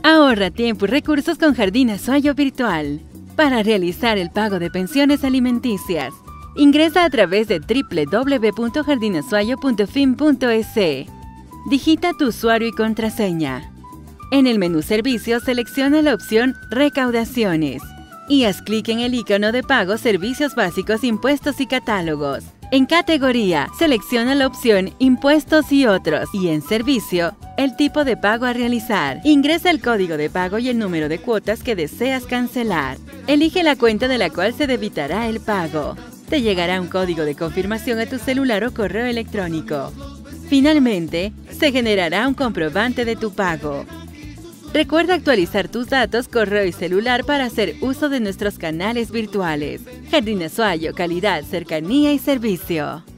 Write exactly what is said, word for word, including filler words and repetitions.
Ahorra tiempo y recursos con Jardín Azuayo Virtual. Para realizar el pago de pensiones alimenticias, ingresa a través de doble u doble u doble u punto jardín azuayo punto fin punto es. Digita tu usuario y contraseña. En el menú Servicios, selecciona la opción Recaudaciones y haz clic en el icono de pago Servicios Básicos, Impuestos y Catálogos. En Categoría, selecciona la opción Impuestos y otros y en Servicio, el tipo de pago a realizar. Ingresa el código de pago y el número de cuotas que deseas cancelar. Elige la cuenta de la cual se debitará el pago. Te llegará un código de confirmación a tu celular o correo electrónico. Finalmente, se generará un comprobante de tu pago. Recuerda actualizar tus datos, correo y celular para hacer uso de nuestros canales virtuales. Jardín Azuayo, calidad, cercanía y servicio.